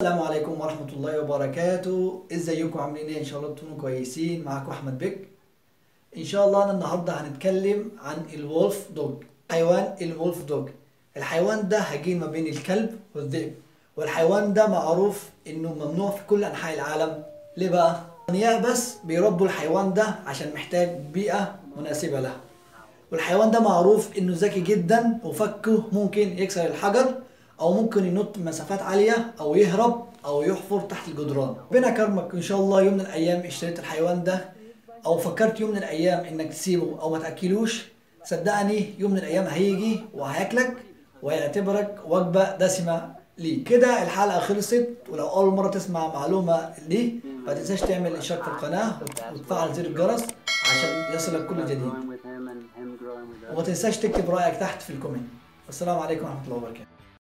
السلام عليكم ورحمة الله وبركاته. ازيكم عاملين ايه؟ ان شاء الله تكونوا كويسين. معاكم احمد بك. ان شاء الله انا النهارده هنتكلم عن الولف دوج، حيوان الولف دوج. الحيوان ده هجين ما بين الكلب والذئب، والحيوان ده معروف انه ممنوع في كل انحاء العالم. ليه بقى؟ الأغنياء بس بيربوا الحيوان ده عشان محتاج بيئة مناسبة له. والحيوان ده معروف انه ذكي جدا، وفكه ممكن يكسر الحجر او ممكن ينط مسافات عالية او يهرب او يحفر تحت الجدران. ربنا كرمك ان شاء الله يوم من الايام اشتريت الحيوان ده، او فكرت يوم من الايام انك تسيبه او ما تاكلوش، صدقني يوم من الايام هيجي وهياكلك وهيعتبرك وجبة دسمة ليه. كده الحلقة خلصت، ولو اول مرة تسمع معلومة ليه ما تنساش تعمل اشتراك في القناة وتفعل زر الجرس عشان يصلك كل جديد، وما تنساش تكتب رأيك تحت في الكومنت. والسلام عليكم ورحمة الله وبركاته.